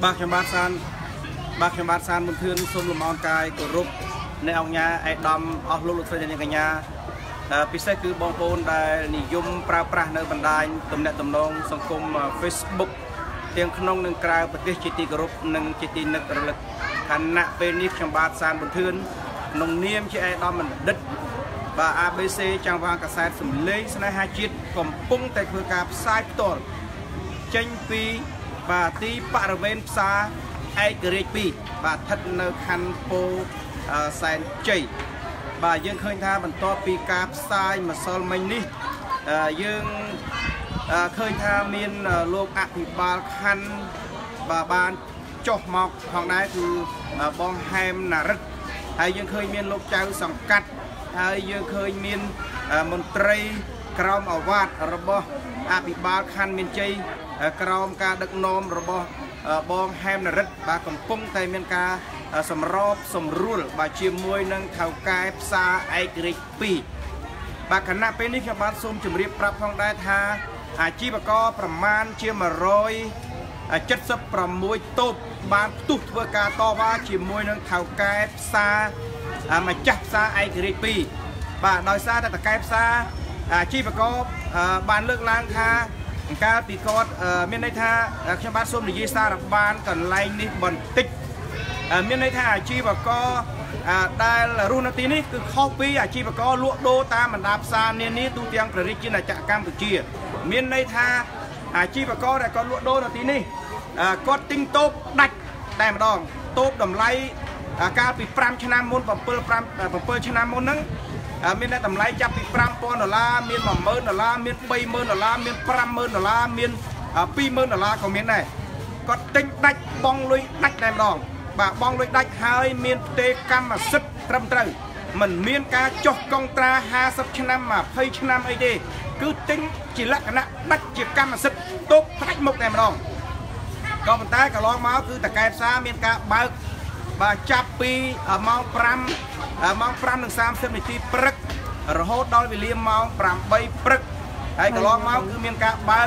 bác trong bát san một thương xôm lùm on cài của rúpในអង្គញាឯកឧត្តមអស់លោកស្រីអ្នកកញ្ញាពិសេសគឺបងប្អូនដែលនិយមប្រើប្រាស់នៅបណ្ដាញទំនាក់ទំនងសង្គម Facebook ទាំងក្នុងនិងក្រៅប្រទេសជាទីគោរពនិងជាទីនឹករលឹកខណៈពេលនេះខ្ញុំបាទសានប៊ុនធឿនក្នុងនាមជាឯកឧត្តមបណ្ឌិតបាទ ABC ចាំងវាងកាសែតសំឡេងស្នេហាជាតិកំពុងតែធ្វើការផ្សាយផ្ទាល់ចេញពីបាទទីបរិវេណផ្សារឯករាជ្យ2បាទស្ថិតនៅខណ្ឌពោសែនជ័យបាទយើងឃើញថាបន្ទាប់ពីការផ្សាយម្សិលមិញនេះយើងឃើញថាមានលោកអភិបាលខណ្ឌបាទបានចុះមកផងដែរគឺបងហែមណារិទ្ធហើយយើងឃើញមានលោកចៅសង្កាត់ហើយយើងឃើញមានមន្ត្រីក្រមអាវ៉ាតរបស់អភិបាលខណ្ឌមានជ័យក្រមការដឹកនាំរបស់បងហែមណារិទ្ធបាទកំពុងតែមានការសម្របសម្រួលបាទជាមួយនឹងថៅកែផ្សារឯករាជ្យ2បាទគណៈពេលនេះខ្ញុំបាទសូមជម្រាបប្រាប់ផងដែរថាអាជីវករប្រមាណជា176តូបបានផ្ទុះធ្វើការតវ៉ាជាមួយនឹងថៅកែផ្សារម្ចាស់ផ្សារឯករាជ្យ2បាទដោយសារតែថៅកែផ្សារអាជីវករបានលើកឡើងថាកាលពីគាត់មានន័យថាខ្ញុំបាទសូមនិយាយសារបានកន្លែងនេះបន្តិចមានន័យថាអាជីវករដែលរស់នៅទីនេះគឺខុសពីអាជីវករលក់ដូរតាមបណ្ដាផ្សារនានាទូទាំងប្រទេសជាណាចក្រកម្ពុជាមានន័យថាអាជីវករដែលគាត់លក់ដូរនៅទីនេះគាត់ទិញតូបដាច់តែម្ដងតូបតម្លៃកាលពី5ឆ្នាំមុន7ឆ្នាំមុនហ្នឹងមានតម្លៃចាប់ពី$5,000មាន$10,000មាន$30,000មាន$50,000មាន$20,000ក៏មានដែរគាត់ទិញដាច់បងលុយដាច់តែម្ដងបាទបងលុយដាច់ហើយមានផ្ទេរកម្មសិទ្ធិត្រឹមត្រូវមិនមានការចុះកុងត្រា50ឆ្នាំ20ឆ្នាំអីទេគឺទិញជាលក្ខណៈដាច់ជាកម្មសិទ្ធិតូបផ្ដាច់មុខតែម្ដងក៏ប៉ុន្តែកន្លងមកគឺតកែផ្សារមានការបើកបាទចាប់ពីម៉ោង5:30នាទីព្រឹករហូតដល់វេលាម៉ោង8ព្រឹកហើយកន្លងមកគឺមានការបើក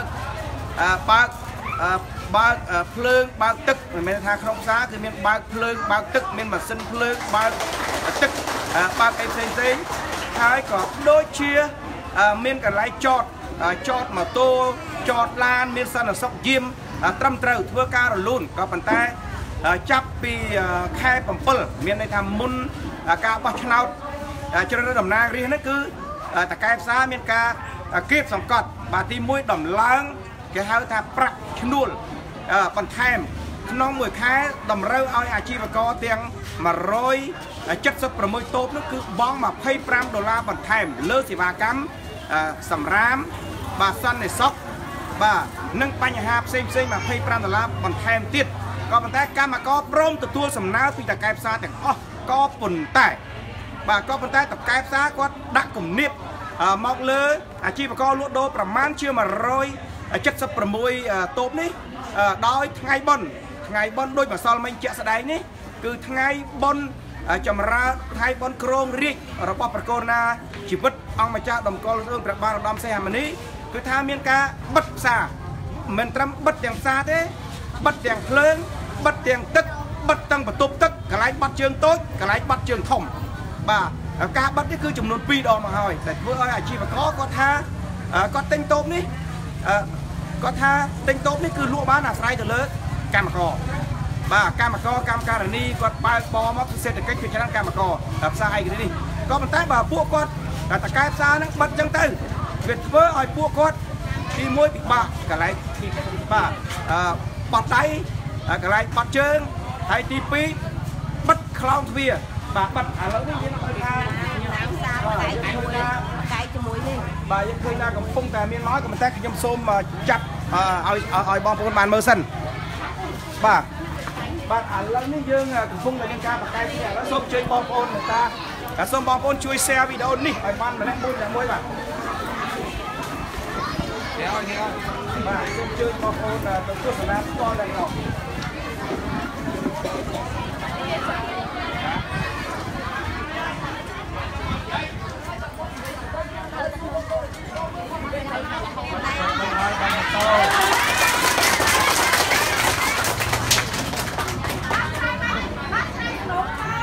ភ្លើងបើកទឹកមិនមែនថាក្នុងផ្សារគឺមានបើកភ្លើងបើកទឹកមានម៉ាស៊ីនភ្លើងបើកទឹកបើកអីផ្សេងហើយក៏ដូចជាមានកន្លែងចតម៉ូតូចតឡានមានសន្តិសុខយាមត្រឹមត្រូវធ្វើការរលូនក៏ប៉ុន្តែចាប់ពីខែ7មានន័យថាមុនការបោះឆ្នោតជ្រើសរើសតំណាងរាស្ត្រនេះគឺតកែផ្សារមានការគៀបសង្កត់បាទទី1ដំឡើងគេហៅថាប្រាក់ឈ្នួលបន្ថែមក្នុងមួយខែតម្រូវឲ្យអាជីវករទាំង176តូបនោះគឺបង់$25បន្ថែមលើសេវាកម្មសម្រាមបាទសន្តិសុខបាទនិងបញ្ហាផ្សេង$25បន្ថែមទៀតក៏ប៉ុន្តែកម្មករព្រមទទួលសំណើពីតកែផ្សារទាំងអស់ក៏ប៉ុន្តែតកែផ្សារគាត់ដាក់គំនាបមកលើអាជីវករលក់ដូរប្រមាណជា176តូបនេះដោយថ្ងៃបុណ្យដូចម្សិលមិញជាក់ស្ដែងនេះគឺថ្ងៃបុណ្យចម្រើនថ្ងៃបុណ្យគ្រងរាជ្យរបស់ប្រកូលណាជីវិតអង្គម្ចាស់តម្កល់រឿងព្រះបាទឧត្តមសីហមុនីគឺថាមានការបិទផ្សារមិនត្រឹមបិទទាំងផ្សារទេបិទទាំងភ្លើងបិទទាំងទឹកបិទទាំងបន្ទប់ទឹកកន្លែងបាត់ជើងតូចកន្លែងបាត់ជើងធំបាទការបិទនេះគឺចំនួន2ដងមកហើយតែធ្វើឲ្យអាជីវករគាត់ថាគាត់ទិញតូបនេះគឺលក់បានអាស្រ័យទៅលើកម្មករបាទកម្មការនីគាត់បើកបរមកសេដ្ឋកិច្ចជាច្រើនកម្មករផ្សារឯករាជ្យនេះក៏ប៉ុន្តែបើពួកគាត់តកែផ្សារហ្នឹងបិទចឹងទៅវាធ្វើឲ្យពួកគាត់ទី1ពិបាកកន្លែងបាទបត់ដៃកន្លែងបត់ជើងហើយទី2បិទខ្លោងទ្វារបាទបិទឥឡូវនេះយើងឃើញថាផ្សារកាយជាមួយនេះបាទយើងឃើញថាកំពុងតែមានមកក៏ប៉ុន្តែខ្ញុំសូមចាត់ឲ្យបងប្អូនបានមើលសិនបាទឥឡូវនេះយើងកំពុងតែមានការបកកាយនេះឥឡូវសូមអញ្ជើញបងប្អូនសូមបងប្អូនជួយ share វីដេអូនេះឲ្យបានម្នាក់មួយបាទសូមអញ្ជើញបងប្អូនទៅទស្សនាផ្ទាល់តែម្ដង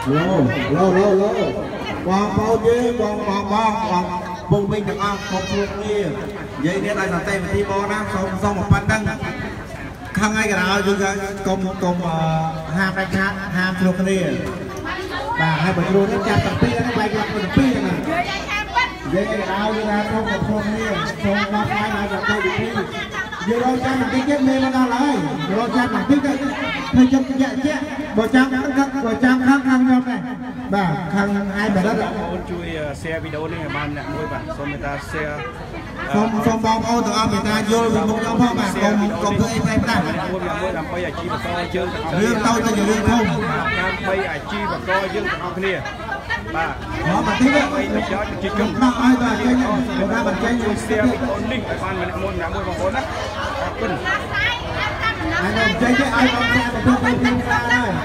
ឡូបងប្អូនយើងបងពុកមីងទាំងអស់គ្រប់គ្នានិយាយនេះដោយសន្តិវិធីបងណាសូមប៉ុណ្ណឹងខាងឯករាលយើងកុំហាកាច់ខាតហាជ្រុះគ្នាបាទហើយបើជ្រុះនេះចាប់តាំងពីហ្នឹងបែកឡើងទៅពីហ្នឹងនិយាយឯករាលយើងថាសូមគ្រប់គ្នាសូមដល់ថ្ងៃដល់សន្តិវិធីយើងរកចាំបន្តិចទៀតមេមកដល់ហើយរកចាំបន្តិចទៅធ្វើចិត្តជាក់បើចាំខាងខ្ញុំដែរបាទខាងឯបរិទ្ធបងប្អូនជួយ share វីដេអូនេះឲ្យបានអ្នកមួយបាទសូមមេត្តា share សូមបងប្អូនទាំងអស់មេត្តាយល់ពីមុខខ្ញុំផងបាទកុំធ្វើអីផ្សេងដែរមួយដើម្បីអាជីវករយើងរឿងតូចទៅជារឿងធំដើម្បីអាជីវករយើងទាំងអស់គ្នាបាទមកបន្តិចទៅប្រយោជន៍ប្រជាជនមកឲ្យបាទចេញបើថាមិនចេញជួយ share វីដេអូនេះឲ្យបានម្នាក់មួយបងប្អូនណាអរគុណហើយចេញទៅឲ្យបងប្អូនទៅធ្វើពីផ្សារដែរ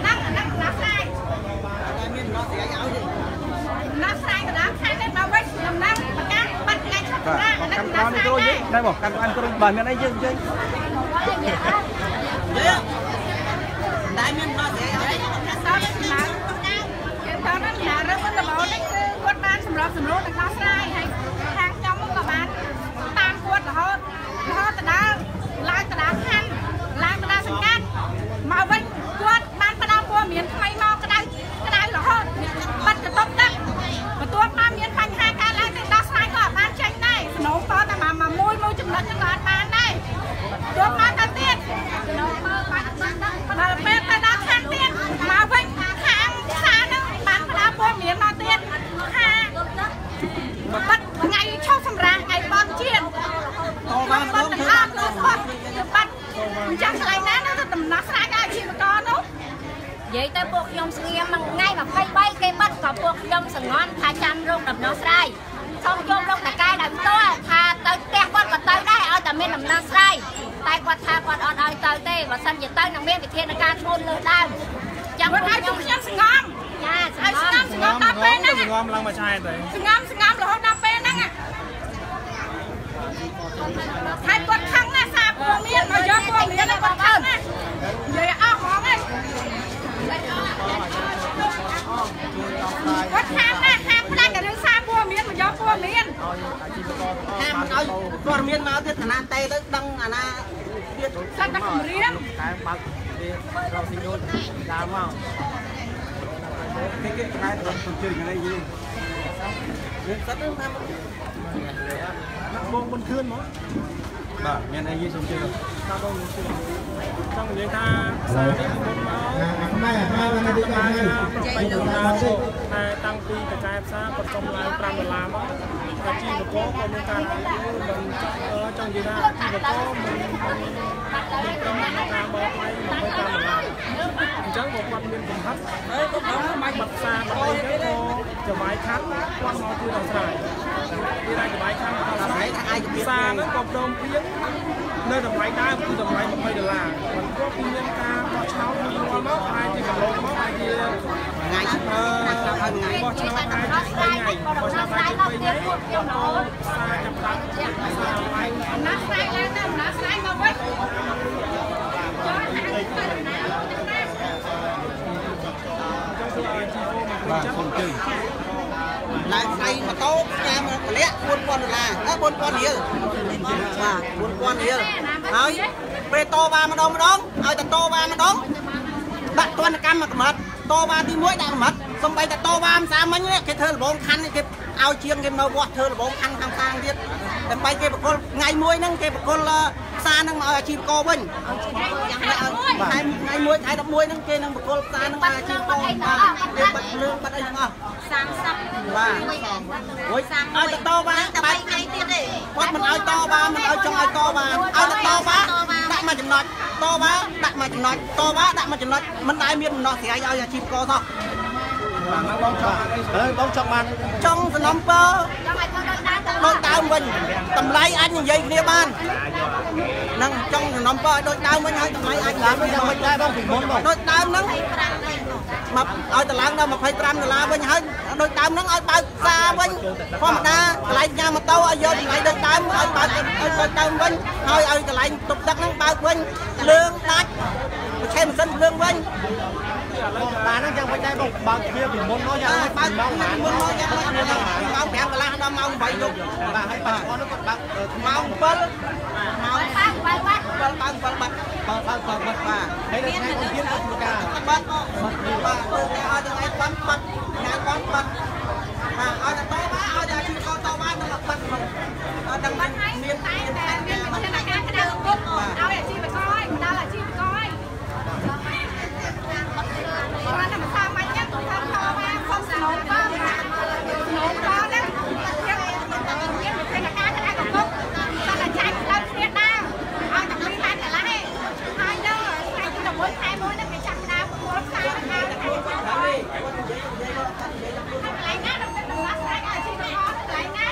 កាន់ក្រោយនេះគ្រូយើងដែរមកកាន់អានគ្រូបើមានអីយើងចេញតែមានមកស្រីឲ្យគាត់សោតឡើងគេតើនឹងយ៉ារឹកទៅបងនេះគឺគាត់បានសម្រាប់សម្រួលទៅដោះស្រាយហើយខាងខ្ញុំក៏បានតាមគាត់រហូតទៅដល់ឡើងទៅដល់ខណ្ឌឡើងទៅដល់សង្កាត់មកវិញគាត់បានផ្ដល់ព័ត៌មានថ្មីមកក្តៅរហូតបាត់ទៅតុបទឹកបន្ទាប់មកមានបញ្ហាការឡើងទៅដោះស្រាយក៏បានចេញដែរសំណូមពរតែមួយចំណុចហ្នឹងក៏អត់បានដែរទោះមកទៅទៀតសំណូមពរបាត់ដល់ពេលទៅដល់ខាងទៀតមកវិញខាងផ្សារហ្នឹងបានផ្ដល់ព័ត៌មានមកទៀតថាបាត់ថ្ងៃឈប់សម្រាកថ្ងៃបន់ជាតិបាត់ទាំងអស់គឺគាត់បាត់អញ្ចឹងកន្លែងណាទៅដំណោះស្រាយឲ្យអាជីវករនោះនិយាយទៅពួកខ្ញុំស្ងៀមមួយថ្ងៃ23គេបាត់ក៏ពួកខ្ញុំសង្ងន់ថាចាំរោគដំណោះស្រាយសូមយកលោកតកែដោយផ្ទាល់ថាទៅផ្ទះគាត់ក៏ទៅដែរឲ្យតែមានដំណោះស្រាយតែគាត់ថាគាត់អត់ឲ្យទៅទេបើសិនជាទៅនឹងមានវិធានការធ្ងន់លើដើមចាំគាត់ឲ្យខ្ញុំសង្ងំចាសង្ងំដល់ពេលហ្នឹងសង្ងំឡើងមួយឆែទៅសង្ងំរហូតដល់ពេលហ្នឹងហើយគាត់ខឹងណាស់សារព័ត៌មានមកយកព័ត៌មានគាត់ខឹងណានិយាយអស់ហ្មងហ្នឹងគាត់ខាងណាខាងផ្ដាច់រឿងសារព័ត៌មានមកយកព័ត៌មានហាមឲ្យព័ត៌មានមកទៀតឋានៈតេទៅដឹងអាណាទៀតសិតតែគម្រាមតែបើកវារកស៊ីយូនដើមមកគេឆ្ងាយទៅជើងอะไรយីវាសិតទៅថាបងមិនខឿនមកបាទមានអីយីសុំជឿថាបងមិនជឿចង់និយាយថាសារនេះមុនមកខ្មែរណាទីបានហើយ8ដុល្លារមកតែតាំងពីតកែផ្សារគាត់សុំឡើង$5មកអាជីវករក៏មានការឡើងមិនចង់និយាយថាអាជីវករមិនការបោកថ្លៃ$5អញ្ចឹងក៏គាត់មានកំហិតហើយក៏គាត់មិនបាត់ផ្សារបើអីទៅក៏ចវាយខាត់គាត់មកជួយដល់ស្រ័យពីរ៉ៃចវាយខាត់ដល់ស្រ័យថាអាចផ្សារហ្នឹងក៏ព្រមព្រៀងនៅតម្លៃដើមគឺតម្លៃ$20មិនគាត់មានការបោះឆ្នោតមួយមកអាចជាកន្លងមកអាចជាថ្ងៃថ្ងៃបោះឆ្នោតអាចថ្ងៃបោះឆ្នោតអាច2ថ្ងៃខ្ញុំរត់សារចាប់ដាក់សារឡើងអំណាចស្រ័យឡើងទៅអំណាចស្រ័យមកវិញបាទសូមជើញឡើងស្អីម៉ូតូផ្ញើមកម្លាក់$4000 $4000រៀលបាទ$4000រៀលហើយពេលតវ៉ាម្ដងឲ្យតែតវ៉ាម្ដងដាក់ទណ្ឌកម្មមកកម្រិតតវ៉ាទី1ដាក់កម្រិតសំបីតែតវ៉ាមិនសាមិញគេធ្វើលបងខណ្ឌគេឲ្យជាងគេមកវាស់ធ្វើលបងខណ្ឌខាងខាងទៀតដើម្បីគេបកគលថ្ងៃមួយហ្នឹងគេបកគលផ្សារហ្នឹងមកឲ្យអាជីវករវិញថ្ងៃមួយថ្ងៃ11ហ្នឹងគេនឹងបកគលផ្សារហ្នឹងមកអាជីវករគេបាត់លឿងបាត់អីទាំងអស់30បាទរួចឲ្យតវ៉ាតែ3ថ្ងៃទៀតទេគាត់មិនឲ្យតវ៉ាមិនឲ្យចង់ឲ្យតវ៉ាឲ្យតែតវ៉ាដាក់មកចំណុចតវ៉ាដាក់មកចំណុចតវ៉ាដាក់មកចំណុចមិនដែលមានដំណោះស្រាយឲ្យអាជីវករសោះបាទបងចង់បងចង់បានចង់សំណុំពរចង់ឲ្យធ្វើដូចដើមវិញតម្លៃអាចនិយាយគ្នាបានហ្នឹងចង់សំណុំពរឲ្យដូចដើមវិញហើយតម្លៃអាចដើមវិញយ៉ាងម៉េចដែរបងពីមុនបងដូចដើមហ្នឹងមកឲ្យតឡើងដល់$25វិញហើយដូចដើមហ្នឹងឲ្យបើកផ្សារវិញធម្មតាកន្លែងញ៉ាំម៉ូតូឲ្យយកតម្លៃដូចដើមឲ្យបើកឲ្យដើមវិញហើយឲ្យកន្លែងទប់ទឹកហ្នឹងបើកវិញភ្លើងដាច់ប្រឆេះម៉ាស៊ីនភ្លើងវិញ bà nó chẳng phải trái bông bao kia thì muốn nó ra hết mong mà muốn nó ra hết mong bèo cả lá đâm mong vậy luôn bà hay bà con nó còn bạc mong bớt mong bớt bà thấy được ngay con kiến của cả bớt bà ở đây ai bớt nhà bớt ở đây to quá ở đây chưa có to quá nó là bớt ở đằng bớt miếng miếng là cái nào cũngเอาđể chi phải coi đó là chi phải coi còn là mà sao mà nhắc tôi không to mà không nổ con đó cái là cá cái nào cũng tốt sao là trái lên phía nam ở trong miền Nam là này hai đứa hai cái đồng hai mối nó cái chặt đào của nó sai nó lại ngã đồng tiền nó sai cái chi nó ngon lại ngã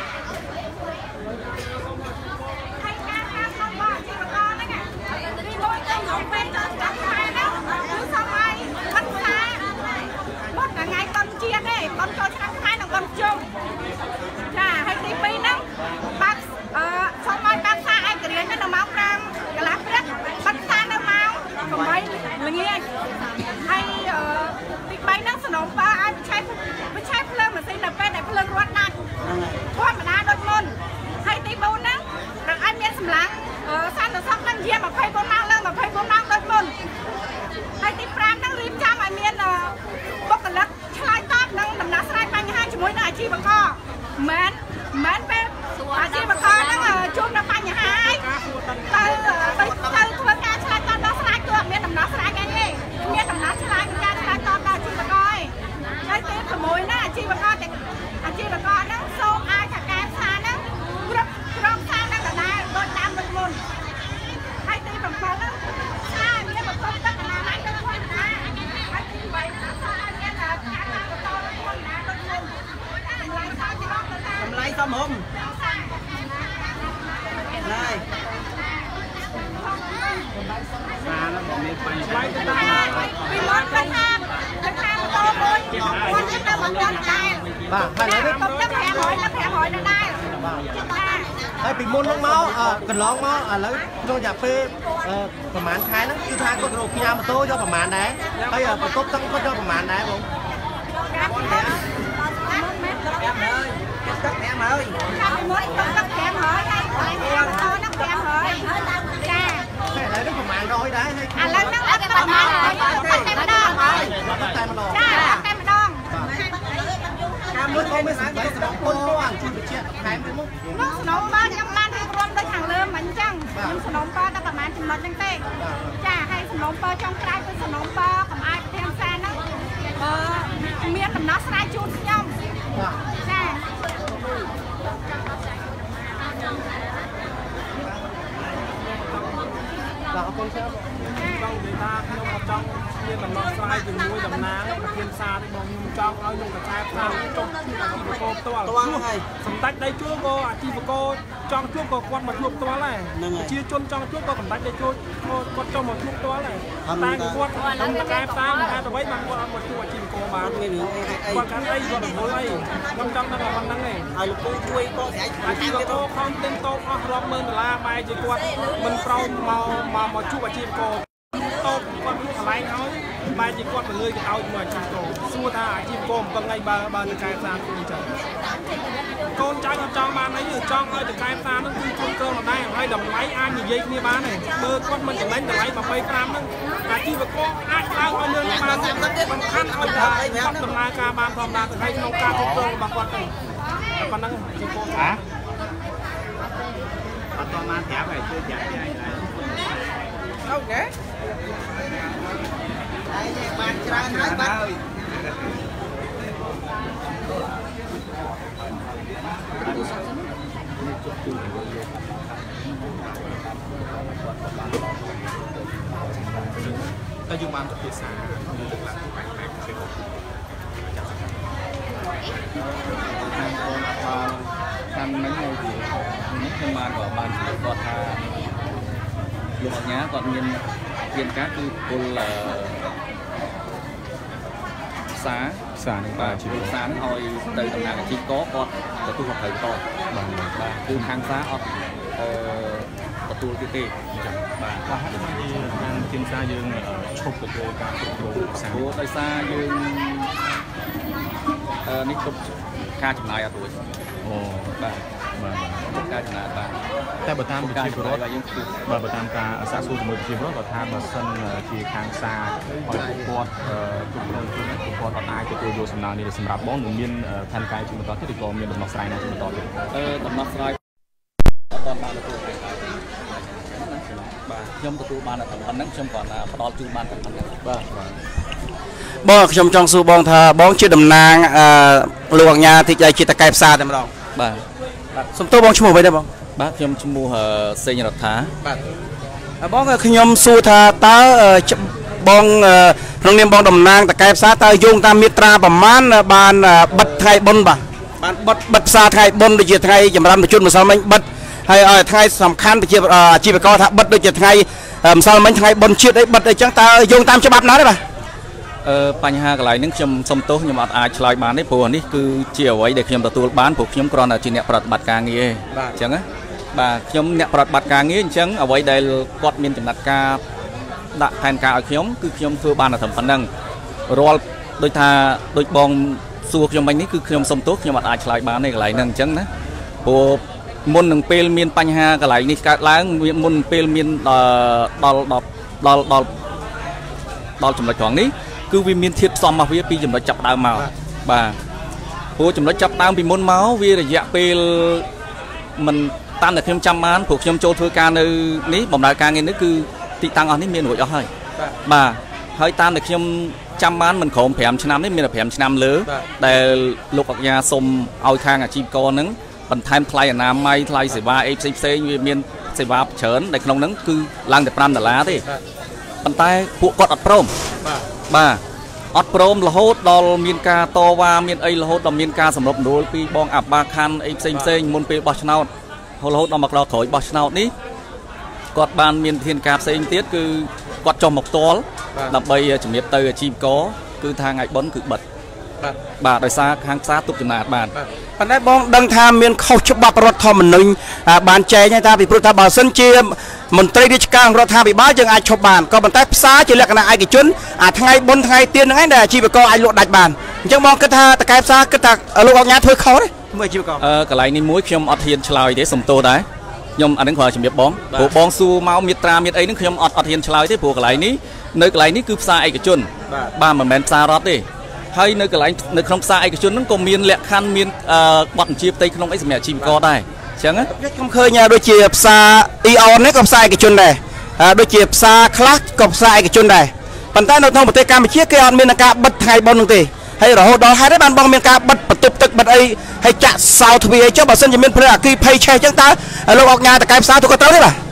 hay cá không bỏ chi nó ngon đấy nè đi mối cái ngồi bên trên cắm hai đó cứ xong ai bắt xa một là ngày con chia đấy con cho năm hai là con chung chà hay đi pi nắng bắt xong mai bắt xa ai cái đấy nó máu ram cái lá đất bắt xa nó máu còn mấy là nghe hay đi bay nắng sờ nóng ba aiไปใช้เพลิงมาสิแต่เป็นแต่เพลิงรถนั่นพอดมาได้โดยมนให้ตีบูนะแต่อันนี้สำลังสั้นแต่ซักนั่งเยี่ยมมาเพย์บนนั่งเริ่มมาเพย์บนนั่งโดยมนให้ตีปรามนั่งริมจ้ามาเมียนปกติชายตอบนั่งดำน้ำสไลด์ไปง่ายช่วยอาชีพก็เหมือนเป็นอาชีพก็นั่งช่วงน้ำปัญหาตัวการชายตอบน้ำสไลด์ตัวเมียนดำน้ำสไลด์กันนี่เมียนดำน้ำสไลด์กันการชายตอบอาชีพก็ให้ตีขโมยนะอาชีพก็แต่อาชีพก็นั่งโซ่อาจากการซานั่งกรอบซานั่งแต่ได้โดนตามโดนมุนให้ตีแบบเขานั่งซาเนี่ยแบบต้นตั้งแต่ไหนโดนคนนะให้ตีไปนะซาเนี่ยนะการนั่งกับโตโดนคนนะโดนมุนทำไรซาที่บ้านทำไรซ้อมผมเลยซาแล้วบอกมีไปไว้ก็ได้มีรถกันทางโตโดนคนที่จะมาโดนได้บ้าให้เลยต้มน้ำแข็งหอยนั่นได้ให้ปิดมุนน้องเมากันร้องเมาแล้วเราอยากไปประมาณท้ายนั้นคือทางก็โรคยามาโต้choประมาณไหนให้ประกบตั้งก็choประมาณไหนผมcắt kẹm ơi cắt kẹm hỏi cắt kẹm hỏi lấy cái màn rồi đấy lấy nó cái màn rồi cắt kẹm đòn rồi cắt kẹm đòn cam nước không biết sáng cái sòng quân luôn nó sòng ba trong ban hay rôm tới hàng lơm mình chăng mình sòng ba taประมาณจำนวนตั้งแต่จ้าให้สนมเปอร์ช่องใกล้เป็นสนมเปอร์กับไอ้เทียมแซนนะเมียนกับน้าสไลด์จูนย่อมจ้าเราคนเชื่อtrong người ta trong như là nó sai từ nuôi đầm ná thiên xa thì mong trong ao dùng cả trái sao trong cô to này sầm tách đây chúa cô chi cô trong chúa cô quan mà chuột to này chia chôn trong chúa cô sầm tách đây chúa con trong một chuột to này tay của con trong trái sao người ta tao mấy bằng con một chuột chi cô bán quan cái đây còn một đây trong đó là con năng này lục cô chui cô sẽ chi cô không tên to không rong mơn là mai chỉ con mình prong màu một chuột chi cô tốt con lúc lại nói mai chỉ con một người cái tao mà chim cổ xua tha chim cổ bằng ngày ba từ cái xa con trai con cho ban ấy cho ơi từ cái xa nó cứ cơ là đây hay đồng máy ai như vậy như bán này bơ con mình chẳng lấy từ lấy mà bay cam nó cả chi và con ai lao ao lương ban bằng khăn ao dài bắt tầm lai ca ban phòng là từ hay nông ca không cơ bằng con này con năng chim cổ hả bắt con ma thẻ về chưa chạy lại đâu nhé bàn trà thái bắt ta dùng bàn thực sản ăn mấy ngày thì mấy không mà của bàn chỉ còn lục nhá còn viên cátคือคนxã và chỉ được xã thôi từ tầm nào chỉ có con để thu hoạch thời to và từ hàng xã ទទួលទៀតទេបាទបាទហើយខាងជាងសារយើងឈប់ទទួលការគ្រប់គ្រងផ្សារដោយសារយើងនេះគ្រប់ការចំណាយអត់រួចអូបាទបាទការចំណាយបាទតែបើតាមវិជាពលរដ្ឋយើងបាទបើតាមការសាកសួរជាមួយវិជាពលរដ្ឋគាត់ថាបើសិនជាខាងផ្សារឲ្យគាត់គ្រប់គ្រងខ្លួនគាត់អត់អាចទទួលយកសំណើនេះសម្រាប់បងនឹងមានផែនការជាបន្តទៀតឬក៏មានដំណោះស្រាយណាជាបន្តទៀតដំណោះស្រាយអត់បានទទួលឯងបាទខ្ញុំទទួលបានតែប៉ុណ្្នឹងខ្ញុំគាត់ផ្ដល់ជូនបានតែប៉ុណ្្នឹងបាទបងខ្ញុំចង់សួរបងថាបងជាតំណាងលោកអញ្ញាទីជាតកែផ្សារតែម្ដងបាទសំទោសបងឈ្មោះអ្វីដែរបងបាទខ្ញុំឈ្មោះសេងរដ្ឋាបាទបងខ្ញុំសួរថាតើបងក្នុងនាមបងតំណាងតកែផ្សារតើយោងតាមមាត្រាប្រមាណបានបិទថ្ងៃបុណ្យបាទបានបិទផ្សារថ្ងៃបុណ្យដូចជាថ្ងៃចម្រើនជនម្សិលមិញបិទហើយឲ្យថ្ងៃសំខាន់ប្រជាអាជីវករថាបិទដូចជាថ្ងៃម្សិលមិញថ្ងៃបុណ្យជាតិអីបិទអីចឹងតើយោងតាមច្បាប់ណាទេបាទបញ្ហាកន្លែងនេះខ្ញុំសុំទោសខ្ញុំអត់អាចឆ្លើយបានទេព្រោះនេះគឺជាអ្វីដែលខ្ញុំទទួលបានព្រោះខ្ញុំគ្រាន់តែជាអ្នកប្រតិបត្តិការងារអញ្ចឹងណាបាទខ្ញុំអ្នកប្រតិបត្តិការងារអញ្ចឹងអ្វីដែលគាត់មានចំណាត់ការដាក់ផែនការឲ្យខ្ញុំគឺខ្ញុំធ្វើបានតែត្រឹមប៉ុណ្្នឹងរាល់ដូចថាដូចបងសួរខ្ញុំមិញនេះគឺខ្ញុំសុំទោសខ្ញុំអត់អាចឆ្លើយបានទេកន្លែងហ្នឹងអញ្ចឹងណាព្រោះមុននឹងពេលមានបញ្ហាកន្លែងនេះកើតឡើងមុនពេលមានដល់ចំណុចត្រង់នេះគឺវាមានធាតុផ្សំរបស់វាពីចំណុចចាប់ដើមមកបាទព្រោះចំណុចចាប់ដើមពីមុនមកវារយៈពេលមិនតាមតែខ្ញុំចាំបានព្រោះខ្ញុំចូលធ្វើការនៅនេះបម្រើការងារនេះគឺទីតាំងអស់នេះមានរួចអស់ហើយបាទហើយតាមតែខ្ញុំចាំបានមិនក្រោម5ឆ្នាំនេះមានតែ5ឆ្នាំលើដែលលោកអគ្គសុំឲ្យខាងអាជីវករហ្នឹងបន្ថែមថ្លៃអនាម័យថ្លៃសេវាអីផ្សេងវាមានសេវាច្រើនដែលក្នុងហ្នឹងគឺឡើងតែ$5ទេប៉ុន្តែពួកគាត់អត់ព្រមបាទអត់ព្រមរហូតដល់មានការតវ៉ាមានអីរហូតដល់មានការសម្របសម្រួលពីបងអាបាខណ្ឌអីផ្សេងមុនពេលបោះឆ្នោតរហូតដល់មកដល់ក្រោយបោះឆ្នោតនេះគាត់បានមានធានការផ្សេងទៀតគឺគាត់ចុះមកផ្ទាល់ដើម្បីជំរាបទៅអាជីវករគឺថាថ្ងៃបុណ្យគឺបិទបាទដោយសារខាងផ្សារទុកចំណាយបានប៉ុន្តែបងដឹងថាមានខុសច្បាប់រដ្ឋធម្មនុញ្ញបានចែងថាពីព្រោះថាបើសិនជាមន្ត្រីរាជការរដ្ឋាភិបាលយើងអាចឈប់បានក៏ប៉ុន្តែផ្សារជាលក្ខណៈឯកជនថ្ងៃបុណ្យថ្ងៃទៀនហ្នឹងឯងដែលអាជីវករអាចលក់ដាច់បានអញ្ចឹងបងគិតថាតកែផ្សារគិតថាលោកអង្គការធ្វើខុសទេជាមួយអាជីវករកន្លែងនេះមួយខ្ញុំអត់ហ៊ានឆ្លើយទេសុំទោសដែរខ្ញុំអានឹងគ្រាន់តែជំរាបបងព្រោះបងសួរមកមាត្រាមាត្រអីហ្នឹងខ្ញុំអត់ហ៊ានឆ្លើយទេព្រោះកន្លែងនេះនៅកន្លែងនេះគឺផ្សារឯកជនបាទមិនមែនផ្សាររដ្ឋទេហើយនៅកន្លែងនៅក្នុងផ្សារឯកជនហ្នឹងក៏មានលក្ខខណ្ឌមានបទបញ្ជាផ្ទៃក្នុងអីសម្រាប់អាជីវករដែរអញ្ចឹងខ្ញុំឃើញដូចជាផ្សារអ៊ីអននេះក៏ផ្សារឯកជនដែរដូចជាផ្សារខ្លះក៏ផ្សារឯកជនដែរប៉ុន្តែនៅក្នុងប្រទេសកម្ពុជាគេអត់មានការបិទថ្ងៃបុណ្យនោះទេហើយរហូតដល់ហេតុនេះបានបងមានការបិទបន្ទប់ទឹកបិទអីហើយចាក់សោទ្វារអីចុះបើសិនជាមានព្រះអគ្គីភ័យឆេះអញ្ចឹងតើលោកអង្គការតកែផ្សារទៅក៏ត្រូវទេបាទ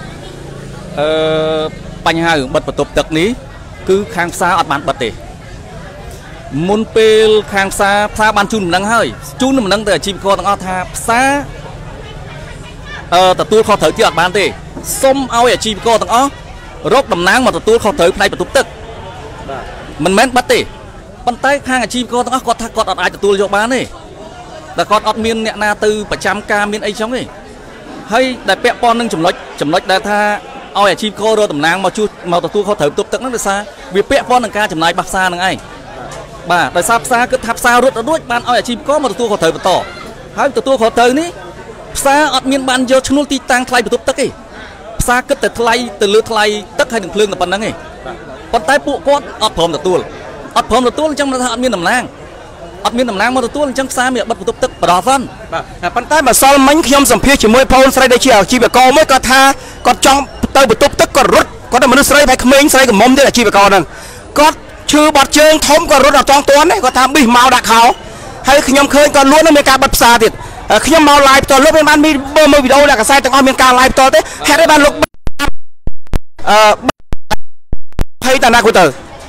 បញ្ហារឿងបិទបន្ទប់ទឹកនេះគឺខាងផ្សារអត់បានបិទទេមុនពេលខាងផ្សារបានជូនដំណឹងហើយជូនដំណឹងទៅអាជីវករទាំងអស់ថាផ្សារទទួលខុសត្រូវទៀតអត់បានទេសុំឲ្យអាជីវករទាំងអស់រកតំណាងមកទទួលខុសត្រូវផ្នែកបន្ទប់ទឹកមិនមែនបិទទេប៉ុន្តែខាងអាជីវករទាំងអស់គាត់ថាគាត់អត់អាចទទួលយកបានទេតែគាត់អត់មានអ្នកណាទៅប្រចាំការមានអីចឹងទេហើយដែលពាក់ព័ន្ធនឹងចំណុចដែលថាឲ្យអាជីវកររកតំណាងមកទទួលខុសត្រូវបន្ទប់ទឹកហ្នឹងដោយសារវាពាក់ព័ន្ធនឹងការចំណាយរបស់ផ្សារហ្នឹងឯងបាទដោយសារផ្សារគិតថាផ្សាររត់រួចបានឲ្យអាជីវករមកទទួលខុសត្រូវបន្តហើយទទួលខុសត្រូវនេះផ្សារអត់មានបានយកឈ្នួលទីតាំងថ្លៃបន្ទប់ទឹកទេផ្សារគិតតែថ្លៃទៅលើថ្លៃទឹកហើយនឹងភ្លើងតែប៉ុណ្្នឹងទេប៉ុន្តែពួកគាត់អត់ព្រមទទួលអញ្ចឹងមិនថាអត់មានតំណាងមកទទួលអញ្ចឹងផ្សារមានបិទបន្ទប់ទឹកបដសិនបាទប៉ុន្តែម្សិលមិញខ្ញុំសម្ភាសជាមួយប្អូនស្រីដែលជាអាជីវករមួយគាត់ថាគាត់ចង់ទៅបន្ទប់ទឹកគាត់រត់គាត់តែមនុស្សស្រីបែរក្មេងស្រីកំមុំទេអាជីវករហ្នឹងគាត់ឈឺបាត់ជើងធំក៏រត់អត់ចង់ទាន់ទេគាត់ថាប៊ីសមកដាក់ខោហើយខ្ញុំឃើញគាត់លួចនឹងមានការបិទផ្សារទៀតខ្ញុំមក live ផ្ទាល់លោកបានមើលវីដេអូដាក់កសែតទាំងអស់មានការ live ផ្ទាល់ទេហេតុអីបានលោកភ័យតាណាគាត់ទៅ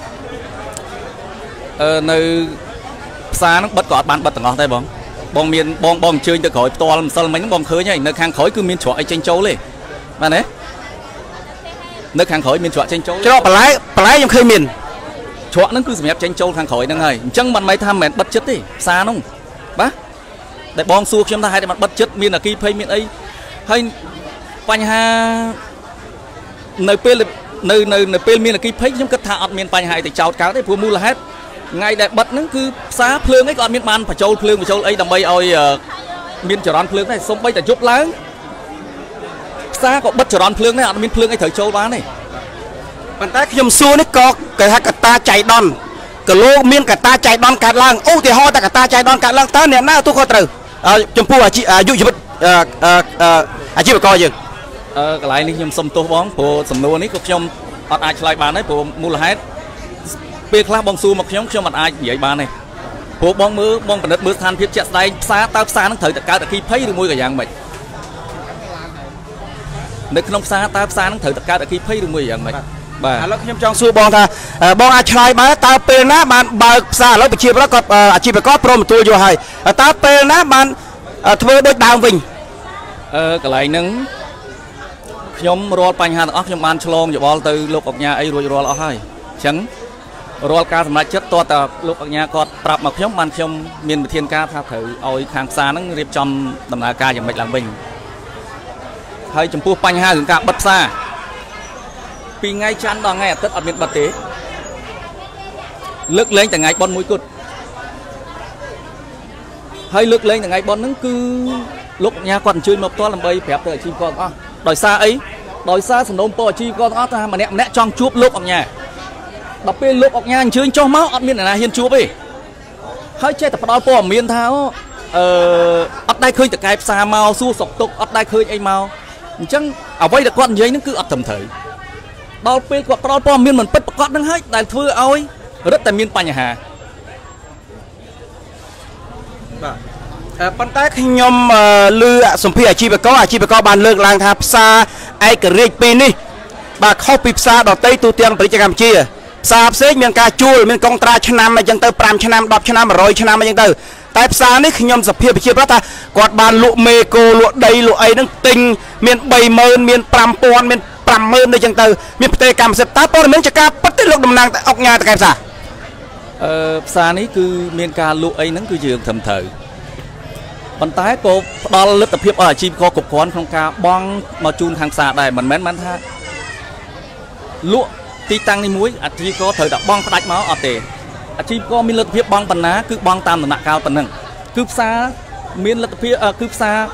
នៅផ្សារហ្នឹងបិទក៏អត់បានបិទទាំងអស់ដែរបងមានបងអញ្ជើញទៅក្រោយផ្ទាល់ម្សិលមិញហ្នឹងបងឃើញហើយនៅខាងក្រោយគឺមានច្រកអីចេញចូលទេបាទណានៅខាងក្រោយមានច្រកចេញចូលច្រកបន្លែខ្ញុំឃើញមានច្រកហ្នឹងគឺសម្រាប់ចេញចូលខាងក្រោយហ្នឹងហើយអញ្ចឹងមិនមែនថាមិនមែនបិទចិត្តទេផ្សារហ្នឹងបាទដែលបងសួរខ្ញុំថាហេតុតែមិនបិទចិត្តមានអគិភ័យមានអីហើយបញ្ហានៅពេលមានអគិភ័យខ្ញុំគិតថាអត់មានបញ្ហាទៅចោតកើតទេព្រោះមូលហេតុថ្ងៃដែលបិទហ្នឹងគឺផ្សារភ្លើងអីក៏អត់មានបានបញ្ចូលភ្លើងបញ្ចូលអីដើម្បីឲ្យមានចរន្តភ្លើងដែរសូម្បីតែយប់ឡើងផ្សារក៏បិទចរន្តភ្លើងដែរអត់មានភ្លើងអីត្រូវចូលបានទេប៉ុន្តែខ្ញុំសួរនេះក៏គេថាកត្តាចៃដន្យក៏លោកមានកត្តាចៃដន្យកើតឡើងឧទាហរណ៍តែកត្តាចៃដន្យកើតឡើងតើអ្នកណាទទួលខុសត្រូវចំពោះអាយុជីវិតអាជីវករយើងកន្លែងនេះខ្ញុំសុំទោសបងព្រោះសំណួរនេះក៏ខ្ញុំអត់អាចឆ្លើយបានដែរព្រោះមូលហេតុពេលខ្លះបងសួរមកខ្ញុំអត់អាចនិយាយបានទេព្រោះបងពិនិត្យមើលស្ថានភាពជាក់ស្ដែងផ្សារតើផ្សារហ្នឹងត្រូវតែកើតអគ្គិភ័យឬមួយក៏យ៉ាងម៉េចនៅក្នុងផ្សារតើផ្សារហ្នឹងត្រូវតែកើតអគ្គិភ័យឬមួយយ៉ាងម៉េចបាទឥឡូវខ្ញុំចង់សួរបងថាបងអាចឆ្លើយបានតើពេលណាបានបើកផ្សារឥឡូវប្រជាពលរដ្ឋគាត់អាជីវករព្រមទទួលយកហើយតើពេលណាបានធ្វើដូចដើមវិញកន្លែងហ្នឹងខ្ញុំរាល់បញ្ហាទាំងអស់ខ្ញុំបានឆ្លងយោបល់ទៅលោកអង្គការអីរួចរាល់អស់ហើយអញ្ចឹងរាល់ការសម្រេចចិត្តតើតើលោកអង្គការគាត់ប្រាប់មកខ្ញុំបានខ្ញុំមានវិធានការថាត្រូវឲ្យខាងផ្សារហ្នឹងរៀបចំដំណើរការយ៉ាងម៉េចឡើងវិញហើយចំពោះបញ្ហារឿងការបិទផ្សារពីថ្ងៃច័ន្ទដល់ថ្ងៃអាទិត្យអត់មានបិទទេលើកលែងតែថ្ងៃបុណ្យមួយគត់ហើយលើកលែងតែថ្ងៃបុណ្យហ្នឹងគឺលោកអង្គការគាត់អញ្ជើញមកផ្ទាល់ដើម្បីប្រាប់ទៅអាជីវករទាំងអស់ដោយសារអីដោយសារសំណូមពរអាជីវករទាំងអស់ថាម្នាក់ចង់ជួបលោកអង្គការដល់ពេលលោកអង្គការអញ្ជើញចុះមកអត់មានអ្នកណាហ៊ានជួបទេហើយចេះតែផ្ដល់ព័ត៌មានថាអត់ដែរឃើញតកែផ្សារមកសួរសុខទុក្ខអត់ដែរឃើញអីមកអញ្ចឹងអ្វីដែលគាត់និយាយហ្នឹងគឺអត់ត្រឹមត្រូវដល់ពេលគាត់ផ្ដល់ព័ត៌មានមិនពិតប្រាកដហ្នឹងហើយដែលធ្វើឲ្យរឹតតែមានបញ្ហាបាទប៉ុន្តែខ្ញុំឮសម្ភារអាជីវករបានលើកឡើងថាផ្សារឯករាជ្យពេលនេះបាទខុសពីផ្សារដទៃទូទាំងប្រទេសកម្ពុជាផ្សារផ្សេងមានការជួលមានកុងត្រាឆ្នាំអីចឹងទៅ5ឆ្នាំ10ឆ្នាំ100ឆ្នាំអីចឹងទៅតែផ្សារនេះខ្ញុំសភាប្រជាប្រដ្ឋថាគាត់បានលក់មេកូលក់ដីលក់អីហ្នឹងទិញមាន30000មាន5000មាន50000អីចឹងទៅមានផ្ទៃកម្មសិទ្ធិតើព័ត៌មានចការពិតទេលោកតំណាងអង្គការតកែផ្សារផ្សារនេះគឺមានការលក់អីហ្នឹងគឺជារឿងត្រឹមត្រូវប៉ុន្តែក៏ផ្ដល់លទ្ធភាពឲ្យអាជីវករគ្រប់គ្រាន់ក្នុងការបង់មកជូនខាងផ្សារដែរមិនមែនបានថាលក់ទីតាំងនេះមួយអាជីវករត្រូវតែបង់ផ្ដាច់មកអត់ទេអាជីវករមានលទ្ធភាពបង់ប៉ុណ្ណាគឺបង់តាមដំណាក់កាលប៉ុណ្ណឹងគឺផ្សារមានលទ្ធភាពគឺផ្សារ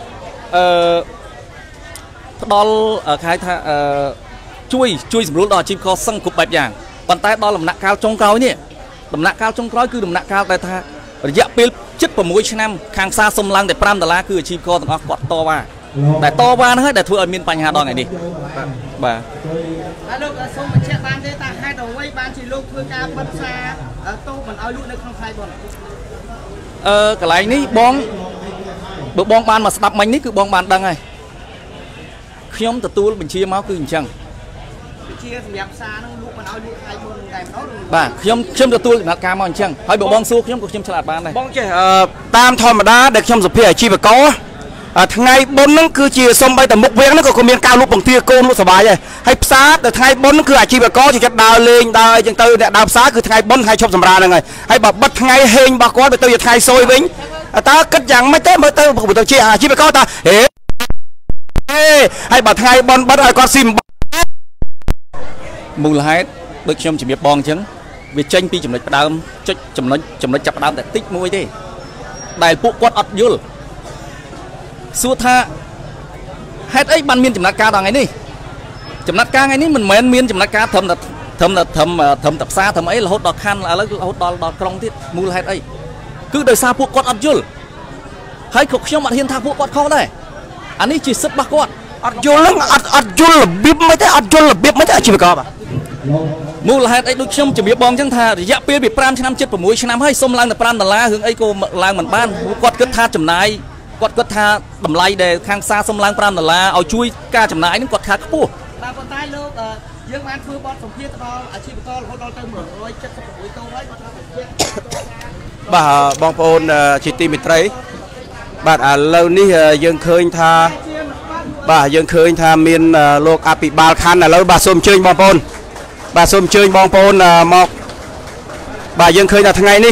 ផ្ដល់គេថាជួយសម្រួលដល់អាជីវករសឹងគ្រប់បែបយ៉ាងប៉ុន្តែដល់ដំណាក់កាលចុងក្រោយនេះដំណាក់កាលចុងក្រោយគឺដំណាក់កាលដែលថារយៈពេលជិត6ឆ្នាំខាងផ្សារសុំឡើងតែ$5គឺអាជីវករទាំងអស់គាត់តវ៉ាតែតវ៉ាហ្នឹងហើយដែលធ្វើឲ្យមានបញ្ហាដល់ថ្ងៃនេះបាទហើយលោកសូមបញ្ជាក់បានទេថាហេតុអ្វីបានជាលោកធ្វើការបិទផ្សារតូបមិនឲ្យលក់នៅក្នុងថ្ងៃបុណ្យកន្លែងនេះបងបើបងបានមកស្ដាប់មិញនេះគឺបងបានដឹងហើយខ្ញុំទទួលបញ្ជាមកគឺអញ្ចឹងជាសម្រាប់ផ្សារហ្នឹងលក់មិនឲ្យលក់ថ្ងៃបុណ្យតែម្ដងបាទខ្ញុំទទួលដំណើរការមកអញ្ចឹងហើយបើបងសួរខ្ញុំក៏ខ្ញុំឆ្លើយបានដែរបងចេះតាមធម្មតាដែលខ្ញុំសភាអាជីវករថ្ងៃបុណ្យហ្នឹងគឺជាសំបីតែមុខវាងហ្នឹងក៏មានការលក់បង្ទាកូនលក់សបាយហើយផ្សារតែថ្ងៃបុណ្យហ្នឹងគឺអាជីវករជាចិត្តដើរលេងដើរអីចឹងទៅអ្នកដើរផ្សារគឺថ្ងៃបុណ្យថ្ងៃឈប់សម្រាលហ្នឹងហើយបើបិទថ្ងៃហេងរបស់គាត់ទៅជាថ្ងៃសួយវិញតើគិតយ៉ាងម៉េចទេមើលទៅជាអាជីវករតើហើយបើថ្ងៃបុណ្យបិទឲ្យគាត់ស៊ីមូលហេតុដូចខ្ញុំជំរាបបងអញ្ចឹងវាចេញពីចំណុចផ្ដើមចំណុចចាប់ផ្ដើមតែតិចមួយទេដែលពួកគាត់អត់យល់សួរថាហេតុអីបានមានចំណាត់ការដល់ថ្ងៃនេះចំណាត់ការថ្ងៃនេះមិនមែនមានចំណាត់ការត្រឹមតែផ្សារត្រឹមអីរហូតដល់ខណ្ឌឥឡូវរហូតដល់ក្រុងទៀតមូលហេតុអីគឺដោយសារពួកគាត់អត់យល់ហើយក៏ខ្ញុំអត់ហ៊ានថាពួកគាត់ខុសដែរអានេះជាសិទ្ធិរបស់គាត់អត់យល់ហ្នឹងអត់យល់របៀបមិនទេអត់យល់របៀបមិនទេអាជីវករបាទមូលហេតុអីដូចខ្ញុំជំរាបបងអញ្ចឹងថារយៈពេលពី5ឆ្នាំ6ឆ្នាំហើយសុំឡើងតែ$5រឿងអីក៏ឡើងមិនបានគាត់គិតថាចំណាយគាត់គិតថាតម្លៃដែលខាងផ្សារសុំឡើង$5ឲ្យជួយការចំណាយហ្នឹងគាត់ថាខ្ពស់តែប៉ុន្តែលោកយើងបានធ្វើបទសម្ភាសន៍ទៅដល់អាជីវកររហូតដល់ទៅ176តូនហើយគាត់ថាបាទបងប្អូនជាទីមេត្រីបាទឥឡូវនេះយើងឃើញថាមានលោកអភិបាលខណ្ឌឥឡូវបាទសូមអញ្ជើញបងប្អូនបាទសូមអញ្ជើញបងប្អូនមកបាទយើងឃើញថាថ្ងៃនេះ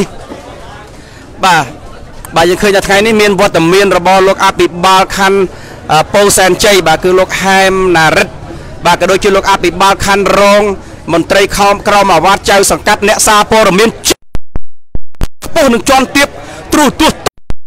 បាទយើងឃើញថាថ្ងៃនេះមានវត្តមានរបស់លោកអភិបាលខណ្ឌពោធិ៍សែនជ័យបាទគឺលោកហែមណារិទ្ធបាទក៏ដូចជាលោកអភិបាលខណ្ឌរងមន្ត្រីខំក្រមអាវ៉ាត់ចៅសង្កាត់អ្នកសារព័ត៌មានខ្ពស់នឹងជាន់ទាបទ្រុសទោះ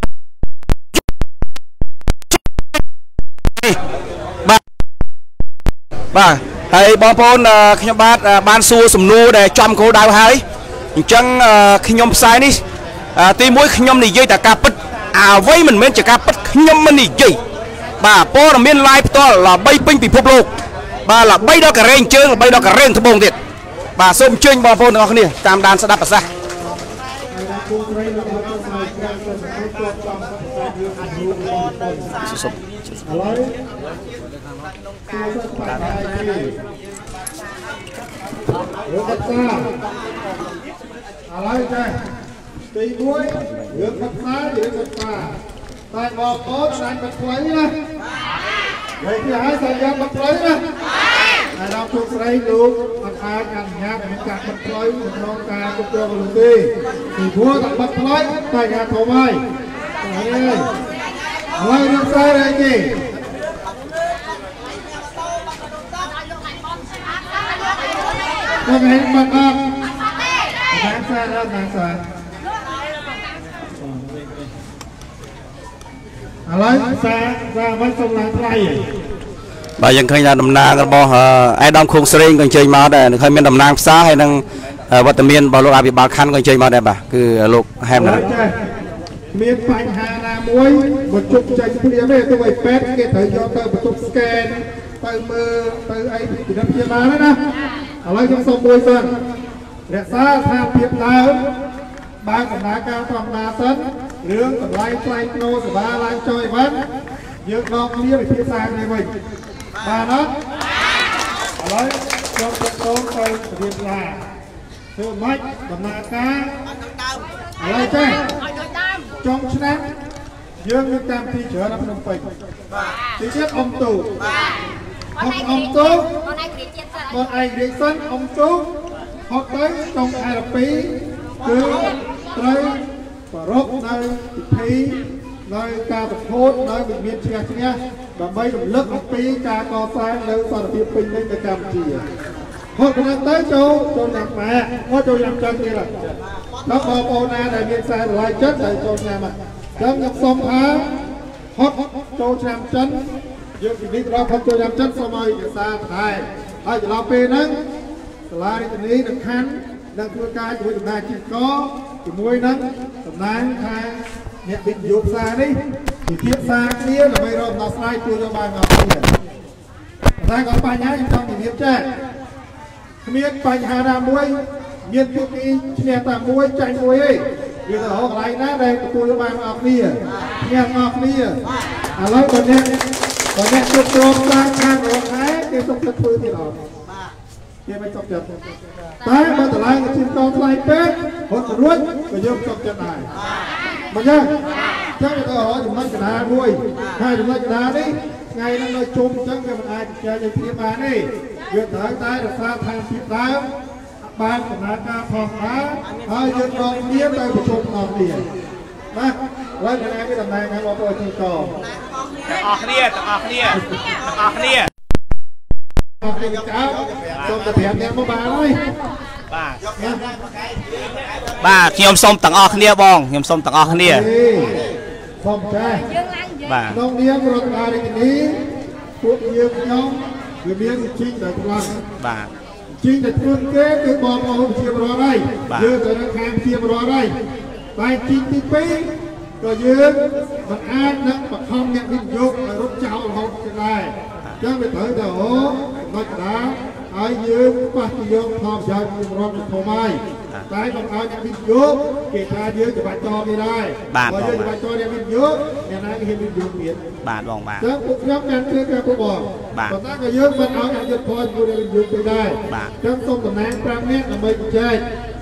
បាទហើយបងប្អូនខ្ញុំបានសួរសំណួរដែលចំគោលដៅហើយអញ្ចឹងខ្ញុំផ្សាយនេះទី1ខ្ញុំនិយាយតែការពិតអ្វីមិនមែនជាការពិតខ្ញុំមិននិយាយបាទព័ត៌មាន live ផ្ទាល់ល្បីពេញពិភពលោកបាទល្បីដល់ករែងជើងល្បីដល់ករែងត្បូងទៀតបាទសូមអញ្ជើញបងប្អូនទាំងអស់គ្នាតាមដានស្ដាប់ប្រសាសន៍សុំឥឡូវចាទី1រឿងបាត់ផ្សារឿងបាត់ផ្សាតែបងប្អូនស្ដាយបាត់ផ្លូវណាហើយគេឲ្យតែយកបាត់ផ្លូវណាហើយដល់ទូស្រីលោកអត់អាចអនុញ្ញាតឲ្យការបាត់ផ្លូវក្នុងការគ្រប់គ្រងលោកទេពីព្រោះតែបាត់ផ្លូវតែការធំហើយហើយរឿងផ្សាយអីគេខ្ញុំមិនបាត់ណាស់សាដល់ណាសាឥឡូវសាមិនសុំឡើងថ្លៃបាទយើងឃើញថាតំណាងរបស់អេដាមខួងស្រេងក៏អញ្ជើញមកដែរឃើញមានតំណាងផ្សារហើយនឹងវត្តមានរបស់លោកអភិបាលខណ្ឌក៏អញ្ជើញមកដែរបាទគឺលោកហែមណាមានបញ្ហាណាមួយមកជប់ចេញព្រាមទេទៅឲ្យពេទ្យគេត្រូវយកទៅបន្ទប់ស្កេនទៅមើលទៅអីពិនិត្យព្យាបាលណាឥឡូវខ្ញុំសូមមួយសិនរក្សាស្ថានភាពដើមបើកដំណើរការធម្មតាសិនរឿងតម្លៃថ្លៃថ្នូរសេវាឡើងចុះអីវិញយើងដកគ្នាវិភាសាគ្នាវិញបាទណាឥឡូវខ្ញុំទៅទៅរៀបឡាធ្វើម៉េចដំណើរការឥឡូវចេះចុងឆ្នាំយើងមានតាមទីច្រើននៅភ្នំពេញទីទៀតអ៊ំទូអ៊ំទូបងឯងរៀបសិនអ៊ំទូហត់ទៅក្នុងខែ12គឺត្រូវប្រពនៅពិធីនៅការប្រកួតនៅវិមានឈ្នះដើម្បីរំលឹកអំពីការកសាងនៅសន្តិភាពពេញលេញនៅកម្ពុជាហត់ទៅចូលញ៉ាំម៉ែមកចូលញ៉ាំចឹងទៀតដល់បងប្អូនណាដែលមានខ្សែស្រឡាយចិត្តទៅចូលញ៉ាំចឹងខ្ញុំសូមថាហត់ចូលញ៉ាំចិនយើងពីនេះដល់ហត់ចូលញ៉ាំចិនសូមឲ្យរក្សាថែហើយចន្លោះពេលហ្នឹងសាលារដ្ឋាភិបាលនឹងខណ្ឌនឹងធ្វើការជាមួយតំណាងជាតិកជាមួយនឹងតំណាងថាអ្នកវិទ្យុផ្សារនេះពិភាក្សាគ្នាដើម្បីរកដំណោះស្រាយជួយយកបានមកគ្នាតែក៏បញ្ហាខ្ញុំចង់និយាយចាគ្មានបញ្ហាណាមួយមានភាគីឈ្នះតែមួយចាញ់មួយទេវាទៅរកកន្លែងណាដែលទទួលយកបានមកគ្នាឈ្នះមកគ្នាឥឡូវបើអ្នកគ្រប់គ្រងផ្សារខាងរកខែគេសុខចិត្តធ្វើទៀតអត់គេមិនសុខចិត្តតែបើតម្លៃជាតថ្លៃពេកហត់រួចក៏យើងសុខចិត្តដែរមិនចឹងទៅរកចំណុចកណ្ដាលមួយហើយចំណុចកណ្ដាលនេះថ្ងៃហ្នឹងនៅជុំអញ្ចឹងវាមិនអាចចែកឲ្យព្រៀបបានទេយើងត្រូវតែរក្សាឋានភាពដើមបានដំណើរការផងដែរហើយយើងរកគ្នាទៅប្រជុំអស់គ្នាបាទហើយគណៈមានតំណែងខាងបងប្អូនទីកទាំងអស់គ្នាអស់គ្នាអស់គ្នាសូមទៅប្រាប់អ្នកមកបានហើយបាទខ្ញុំសូមទាំងអស់គ្នាបងខ្ញុំសូមទាំងអស់គ្នាសូមចាបាទក្នុងនាមរដ្ឋបាលរាជធានីពួកយើងខ្ញុំវាមានជីងដល់ខ្លាំងបាទជីងតែខ្លួនគេគឺបងប្អូនជាប្រវត្តិហើយយើងទៅនៅខាងជាប្រវត្តិហើយតែជីងទី2ក៏យើងមិនអាចនឹងបង្ខំអ្នកវិនិយោគឲ្យរត់ចោលរហូតដែរអញ្ចឹងវាត្រូវតែចំណុចកណ្ដាលហើយយើងប៉ះទៅយកផលប្រយោជន៍ពីរដ្ឋធំហើយតែមិនឲ្យអ្នកវិនិយោគគេថាយើងច្បាច់ចោលគេដែរបើយើងច្បាច់ចោលអ្នកវិនិយោគអ្នកណាគេហ៊ានវិនិយោគទៀតបាទបងបាទអញ្ចឹងពួកខ្ញុំបានធ្វើការពួកបងប៉ុន្តែក៏យើងមិនឲ្យអ្នកយុទ្ធផលជាមួយអ្នកវិនិយោគទេដែរអញ្ចឹងសូមតំណែង5នាក់ដើម្បីជជែក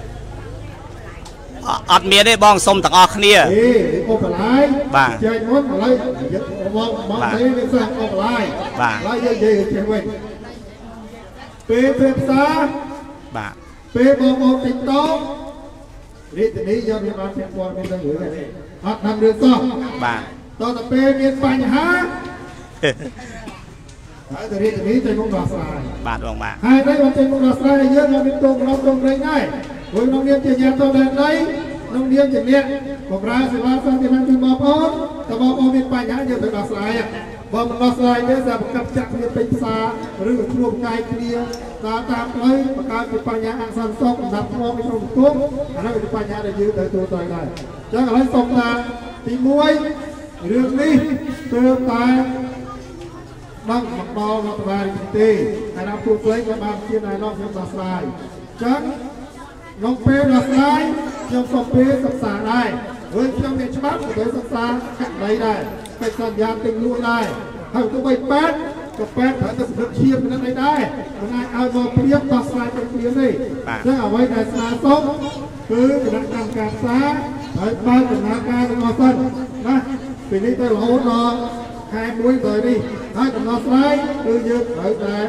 អត់មានទេបងសុំទាំងអស់គ្នាអូបន្លាយបាទចែកមុនឥឡូវមកនេះវាសោះអូបន្លាយបាទហើយយើងនិយាយចេះវិញពេលផ្សារបាទពេលបងប្អូនទីតោរាជធានីយកវាបានពាក់ព័ន្ធមានរឿងនេះអត់ដឹងរឿងសោះបាទតទៅពេលមានបញ្ហាហើយទៅរៀននេះទៅមកដោះស្រាយបាទបងបាទហើយđâyមកទៅមកដោះស្រាយយើងមកមានទុំរត់ទុំរែងដែរព្រោះក្នុងនាមជាញាតិទៅដែរដីក្នុងនាមជាអ្នកបម្រើសេវាសន្តិភាពជូនបងប្អូនតើបងប្អូនមានបញ្ហាយើងទៅដោះស្រាយបើមិនដោះស្រាយទេsẽបង្កប់ចាក់គ្នាពេញផ្សារឬក៏ខ្លួនកាយគ្នាតាមផ្លូវបង្កើតជាបញ្ហាអសន្តិសុខសម្រាប់ធ្ងន់ក្នុងសង្គមអានោះជាបញ្ហាដែលយើងត្រូវទទួលដែរអញ្ចឹងឥឡូវសូមថាទី1រឿងនេះគឺតែដល់មកដល់រដ្ឋបាលទេហើយដល់ពួកផ្លេចក៏បានជាណែនាំខ្ញុំដោះស្រាយអញ្ចឹងក្នុងពេលដោះស្រាយខ្ញុំសូមពេលសិក្សាដែរព្រោះខ្ញុំមានច្បាប់ទៅសិក្សាកណ្ដីដែរកិច្ចសន្យាទិញលក់ដែរហើយទោះបីប៉ែតក៏ប៉ែតត្រូវទៅពិនិត្យឈាមនឹងអីដែរមិនអាចឲ្យមកព្រៀបដោះស្រាយទៅព្រៀបទេអញ្ចឹងអ្វីដែលស្នើសុំគឺគណៈកម្មការផ្សារហើយបើកដំណើរការទាំងអស់សិនណាពីនេះទៅរហូតដល់ខែ1ទៅនេះហើយដំណោះស្រាយគឺយើងត្រូវតែ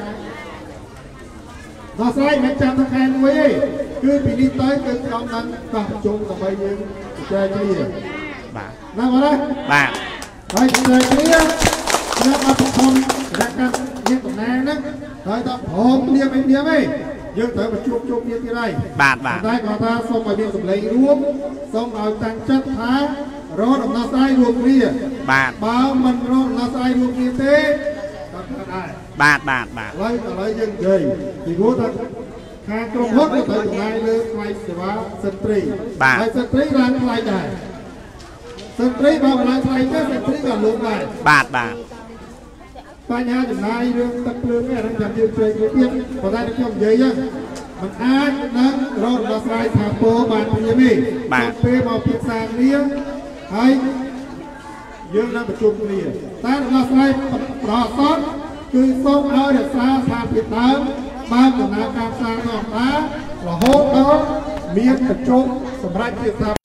ដោះស្រាយមិនចាំទៅខែ1ទេគឺពីនេះទៅគឺខ្ញុំនឹងកោះប្រជុំដើម្បីយើងជជែកគ្នាបាទណាបងណាបាទហើយជជែកគ្នាខ្ញុំអត់ខំរកការមានតំណែងហ្នឹងហើយដល់ព្រមគ្នាមិនមានទេយើងត្រូវមកជួបគ្នាទៀតហើយបាទតែគាត់ថាសូមឲ្យមានសម្លេងរួមសូមឲ្យតាំងចិត្តថារកដំណោះស្រាយរួមគ្នាបាទបើមិនរកដំណោះស្រាយរួមគ្នាទេក៏ដែរបាទឥឡូវយើងនិយាយពីព្រោះថាខាងក្រុមហ៊ុនក៏ត្រូវចំណាយលើថ្លៃសេវាសិទ្ធិហើយសិទ្ធិឡើងថ្លៃដែរសិទ្ធិបើឡើងថ្លៃទៅសិទ្ធិក៏លូកដែរបាទបញ្ហាចំណាយរឿងទឹកភ្លើងនេះអានឹងចាំយើងជួយគ្នាទៀតប៉ុន្តែខ្ញុំនិយាយមិនអាចនឹងរកដំណោះស្រាយថាពោបានព្រាមទេពេលមកពិសាគ្នាហើយយើងនឹងប្រជុំគ្នាតែដំណោះស្រាយប្រអសតគឺសូមឲ្យរក្សាស្ថានភាពដើមបើកដំណើរការផ្សារធម្មតារហូតដល់មានប្រជុំសម្រាប់ជាថា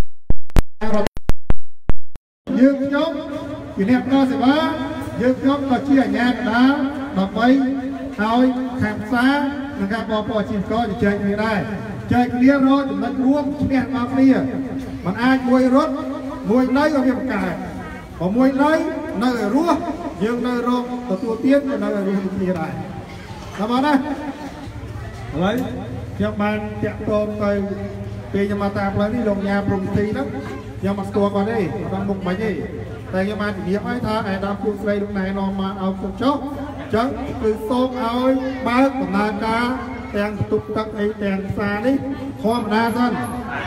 យើងខ្ញុំជាអ្នកផ្ដល់សេវាយើងខ្ញុំក៏ជាអាជ្ញាកណ្ដាលដើម្បីឲ្យខាងផ្សារនិងការបងប្អូនអាជីវករជជែកគ្នាដែរចែកគ្នារកចំណុចរួមឈ្នះដល់គ្នាមិនអាចមួយរត់មួយនៅក៏វាបង្កើតបើមួយនៅឲ្យរស់យើងនៅរកទទួលទាននៅឲ្យរស់គ្នាដែរតាមណាឥឡូវខ្ញុំបានតាក់ទងទៅពេលខ្ញុំមកតាមផ្លូវនេះលោកញ៉ាព្រំទីហ្នឹងខ្ញុំមកស្គាល់គាត់ទេអត់មុខបាញ់ទេតែខ្ញុំបានជំរាបឲ្យថាឯដល់ពួកស្រីលោកណែនាំមកឲ្យខ្ញុំចុះអញ្ចឹងគឺសូមឲ្យបើកដំណើរការទាំងបន្ទប់ទឹកអីទាំងផ្សារនេះធម្មតាសិន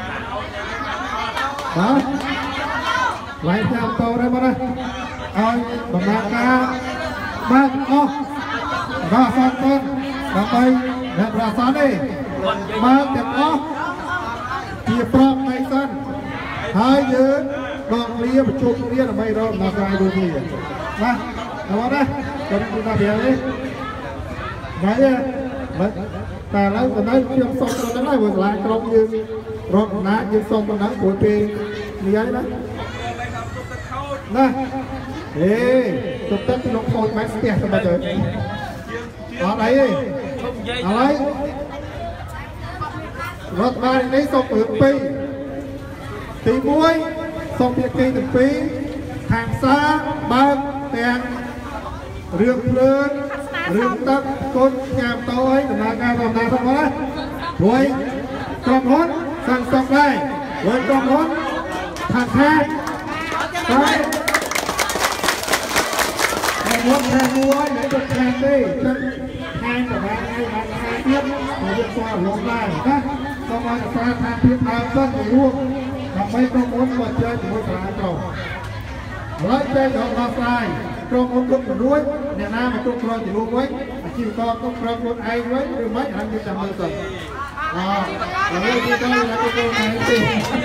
បាទឡាយតាមតោដែរមកណាឲ្យដំណើរការបើកអស់រកសតទៅដើម្បីអ្នករកសតទេបើកទាំងអស់ជាប្រកនៃសិនហើយយើងបងគ្នាប្រជុំគ្នាដើម្បីរកដំណោះស្រាយរួមគ្នាណាដល់ណាទៅទីណាវាទេហើយតែឥឡូវខ្ញុំសុំទៅហ្នឹងហើយព្រោះឆ្លាញ់ក្រុមយើងរកដំណើរយើងសុំទៅហ្នឹងព្រោះពេលនេះហើយណាហេទុកទឹកក្នុងខូចបែបស្ទះទៅមកទៅអត់អីទេឥឡូវរដ្ឋបាលនេះសុំរឿងពីរទី1សុំភាគីទាំងពីរខាងផ្សារបើកទាំងរឿងភ្លើងរឿងទឹកកូនញ៉ាំតោអីដំណើរការធម្មតាផងណាព្រោះក្រុមហ៊ុនសាំងសុកដែរព្រោះក្រុមហ៊ុនខាងខាងតែមួយខាងមួយមិនទៅខាងទេចឹងខាងប្រហែលថ្ងៃបានខាងទៀតមកយកស្គាល់លងដែរណាសូមឲ្យរក្សាថាភាពដើមសិនទៅរួមដើម្បីក្រុមហ៊ុនមកជើញជាមួយសាលាក្រុមឥឡូវចេញដល់ដោះស្រាយក្រុមហ៊ុនគ្រប់រួចអ្នកណាមកគ្រប់គ្រងជំនួសវិញអាជីវករគ្រប់គ្រងខ្លួនឯងវិញឬមិនអានេះចាំមើលទៅឥឡូវទីទៅណាទៅខ្លួនឯងទេ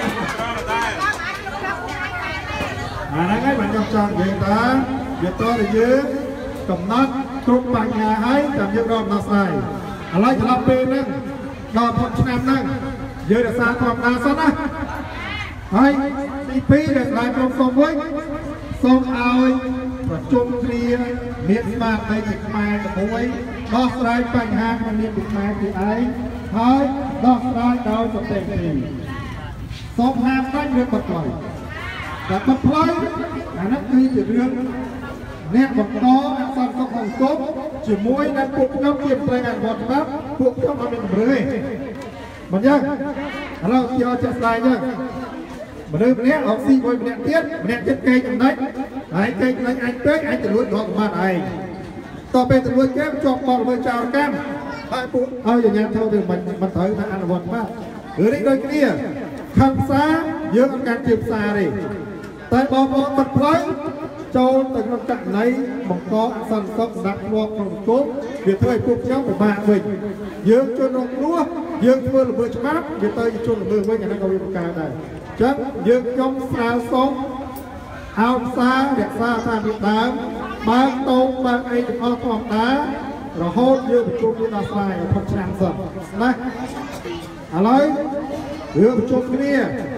អាហ្នឹងហើយបានខ្ញុំចង់និយាយថាវាតើយើងកំណត់គ្រប់បញ្ហាហើយតាមយើងរកដោះស្រាយឥឡូវឆ្លងពេលហ្នឹងដល់ផុតឆ្នាំហ្នឹងយើងរក្សាធម្មតាសិនណាហើយទី2ដែលស្លាយក្រុមសូមវិញសូមឲ្យប្រជុំគ្នាមានស្មារតីជាខ្មែរជាមួយដោះស្រាយបញ្ហាក្នុងនាមជាខ្មែរពីឯងហើយដោះស្រាយដោយសន្តិភាពសូមហាមដាច់រឿងបាត់ផ្លូវតែបាត់ផ្លូវអានោះគឺជារឿងអ្នកបង្កអសន្តិសុខសង្គមជាមួយនឹងពួកខ្ញុំជាប្រធានអនុវត្តច្បាប់ពួកខ្ញុំអត់មានកម្រិតទេមិនយ៉ាងឥឡូវយកចាក់ស្ដាយយើងមនុស្សម្នាក់អត់ស៊ីមួយម្នាក់ទៀតម្នាក់ទៀតកេកចំណេញហើយកេកចំណេញអញពេកអញទៅលួចរកសម្បត្តិឯងតទៅពេលទៅលួចគេជាប់បកល្មើសចោរកម្មហើយពួកឲ្យអាជ្ញាធរទៅមិនត្រូវថាអនុវត្តច្បាប់ឬនេះដូចគ្នាខំផ្សារយើងអត់ការជឿផ្សារទេតែបងប្អូនបាត់ផ្លូវចូលទៅក្នុងករណីបង្កអសន្តិសុខសម្រាប់ធ្លាប់ក្នុងសង្គមវាធ្វើឲ្យពួកខ្ញុំពិបាកវិញយើងជនរងគ្រោះយើងធ្វើល្មើសច្បាប់វាទៅជាជនល្មើសវិញអានេះក៏វាបង្កើតដែរអញ្ចឹងយើងខ្ញុំស្នើសុំឲ្យផ្សាររក្សាថាពីដើមបើកតោងបើកអីទាំងអស់ធម្មតារហូតយើងប្រជុំគ្នាដល់ស្រាយផុតឆ្នាំសិនណាឥឡូវយើងប្រជុំគ្នា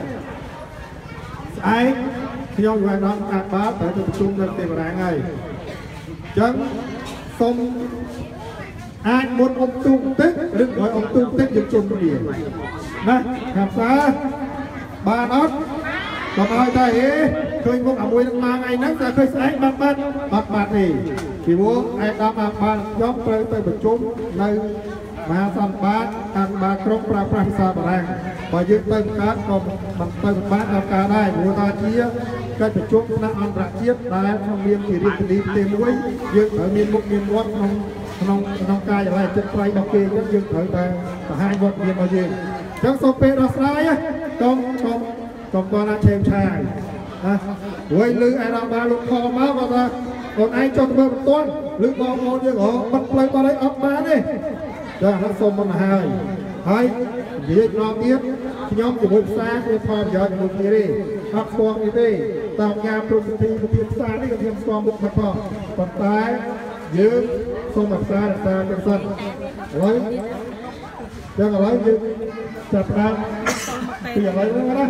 ស្អែកខ្ញុំវាដល់កាត់បាតទៅប្រជុំនៅទីបារាំងហើយអញ្ចឹងសូមអាចមុនអុំទូបន្តិចឬក្រោយអុំទូបន្តិចយើងជុំគ្នាណាខាងសាបានអត់ក៏ឲ្យតែឃើញមុខអាមួយនឹងមកថ្ងៃហ្នឹងតែឃើញស្អែកបាត់ទេពីព្រោះឯកឧត្តមបានខ្ញុំត្រូវទៅប្រជុំនៅមហាសន្និបាតអង្គការក្រុងប្រើប្រាស់ភាសាបារាំងបើយើងទៅកើតក៏មិនទៅបានដល់ការដែរព្រោះថាជាកិច្ចប្រជុំថ្នាក់អន្តរជាតិដែលក្នុងមានជារាជធានីប្រទេសមួយយើងត្រូវមានមុខមានមាត់ក្នុងកាយវិការចិត្តប្រៃរបស់គេយើងត្រូវតែបង្ហាញវត្តមានរបស់យើងអញ្ចឹងសូមពេលដល់ស្រាយកុំគាត់ណាឆេមឆាយណាព្រោះលឺឯកបាលលោកខមកគាត់ថាខ្លួនឯងចុះធ្វើបន្ទាន់ឬបងប្អូនយើងហ៎បាត់ផ្លូវបាត់អីអត់បានទេចាហ្នឹងសូមមិនហើយនិយាយម្ដងទៀតខ្ញុំជាមួយផ្សារគឺផលប្រយោជន៍ជាមួយគ្នាទេអត់ស្គាល់នេះទេតាមការប្រសិទ្ធិវិទ្យាផ្សារនេះក៏ខ្ញុំស្គាល់មុខមកផងប៉ុន្តែយើងសូមផ្សាររក្សាទាំងសិនហើយចឹងឥឡូវយើងចាប់ផ្ដើមពីឥឡូវហ្នឹងណា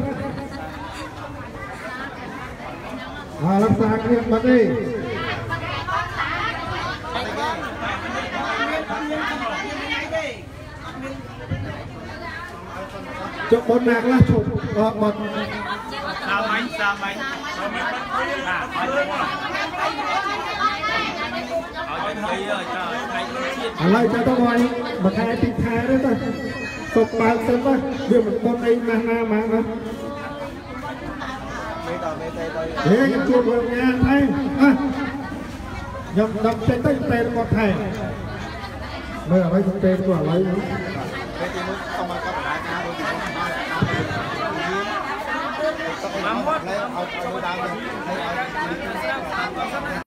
ហើយរក្សាគ្នាបាត់ទេចុះបងណាខ្លះឈប់បាត់សាមញ្ញឥឡូវចាំទៅឲ្យមួយខែពីរខែទៅសុំបើកសិនទៅវាមិនប៉ុនអីណាស់ណាមកណាខ្ញុំជួបមើលញ៉ាំថែខ្ញុំដឹកចេញទៅតែគាត់ថែមើលអ្វីទៅទេគាត់ឥឡូវពេលទីនោះសុំមកគាត់បដាការដូចទីនោះមកមកឲ្យដើម